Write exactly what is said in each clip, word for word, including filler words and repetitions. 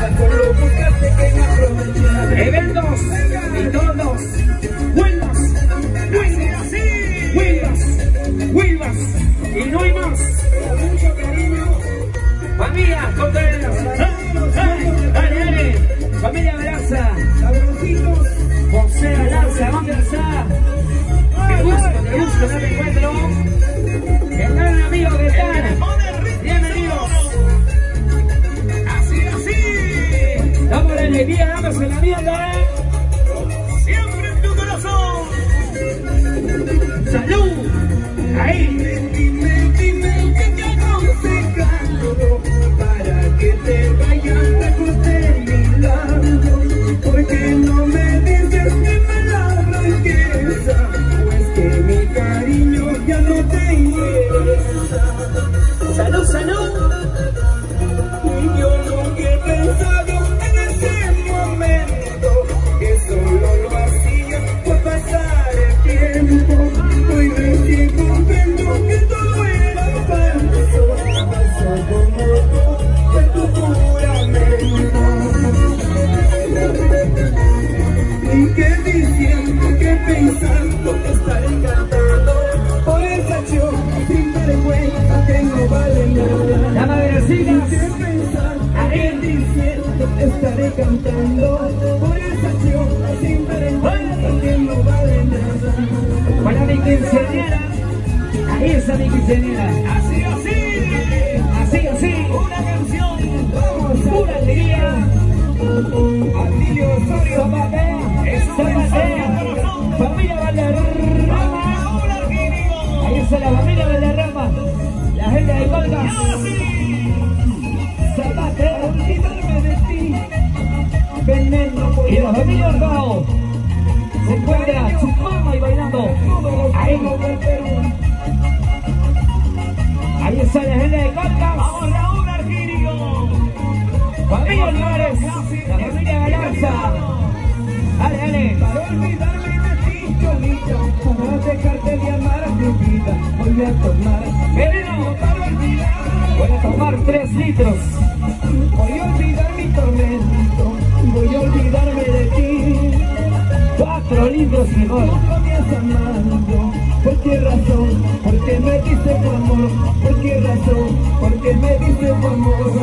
Eventos y todos. Huelvas, Huelvas, Huelvas, Huelvas. Y no hay más. Mucho cariño. Familia, Contreras. Dale, dale. Familia Veraza. José Alanza, ¿dónde está? Qué gusto, qué gusto, no te encuentro. ¿Qué tal, amigo? ¿Qué tal? Bienvenidos. Así, así. Damos la alegría, damos en la mierda. Siempre en tu corazón. Salud. Ahí. Dime, dime que te aconsejando para que te vayas lejos de mi lado. Porque no me dices mi palabra esa, pues que mi cariño ya no te interesa. Salud, salud. Y yo nunca he pensado en ese momento que solo lo hacía por pasar el tiempo. Hoy recién comprendo que todo era falso, falso como tú, fue tu juramento. Y que diciendo que pensando estar encantado por esa yo sin vergüenza que no vale nada. Dama Veracillas. Que pensando que diciendo estaré cantando por esa yo sin vergüenza que no vale nada. Para mi quinceañera. Ahí está mi quinceañera. Así, así, Así, así. una canción, vamos a Pura alegría. Atilio Osorio, Zapatea. Zapatea. Familia Valderrama. Ahí está la familia Valderrama. La gente de Colgas. Zapatea. olvidarme de ti, veneno por Y la familia Orgao. Se encuentra su mamá y bailando. Ahí. Ahí está la gente de Colgas. Vamos Raúl Arquírigo. Familia Olivares. La familia Galarza. Dale, dale. Para olvidarme de ti, Cholita, para dejarte de amar a mi vida, voy a tomar Veneno. para olvidar, Voy a tomar tres litros. voy a olvidar mi tormento, voy a olvidarme de ti. Cuatro litros mejor. No me has amado, ¿por qué razón? Porque me diste tu amor, ¿por qué razón? Porque me diste tu amor.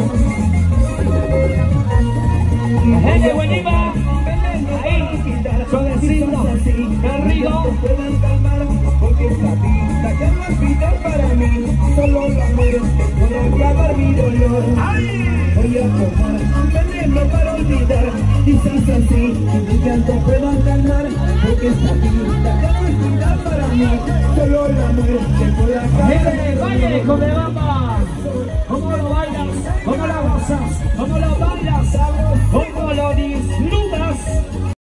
La gente de Buenima. Ahí, suavecito, qué rico. Puedan calmar, porque esta vida ya no es vida para mí. Solo el amor puede acabar mi dolor. Voy a tomar veneno para olvidar, quizás así mi llanto puedan calmar, porque esta vida ya no es vida para mí. Solo el amor puede acabar mi Gente, dolor. baile con el bamba. ¿Cómo lo bailas? ¿Cómo lo gozas? ¿Cómo lo bailas? ¿Cómo lo disfrutas?